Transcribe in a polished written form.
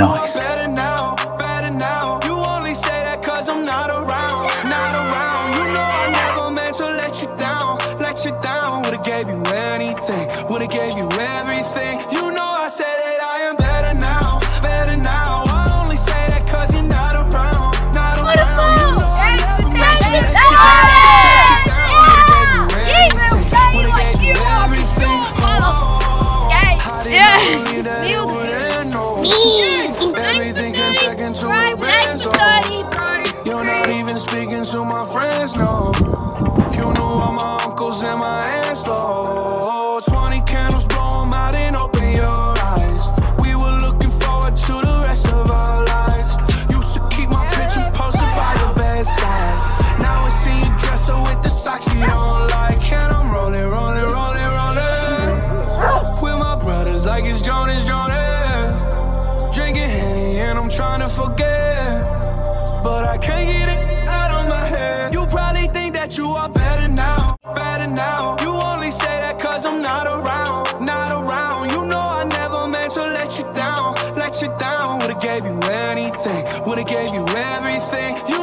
Nice. Better now, better now. You only say that cause I'm not around, not around. You know I never meant to let you down, let you down. Would've gave you anything, would've gave you everything. You know I said that I am better now, better now. I only say that cause you're not around, not around. You know I never meant to let you down, let you down. Would've gave you everything, would've gave you everything. How did I believe that it wouldn't know? Everything came second to a benzo. You're not even speaking to my friends, no. You knew all my uncles and my aunts, though. 20 candles, blow them out and open your eyes. We were looking forward to the rest of our lives. Used to keep my picture posted by your bedside. Now I see you dresser with the socks you don't like. And I'm rolling, rolling, rolling, rolling with my brothers like it's Jonas, Jonas. Drinking Henny and I'm trying to forget, but I can't get it out of my head. You probably think that you are better now, better now. You only say that cause I'm not around, not around. You know I never meant to let you down, let you down. Would've gave you anything, would've gave you everything. You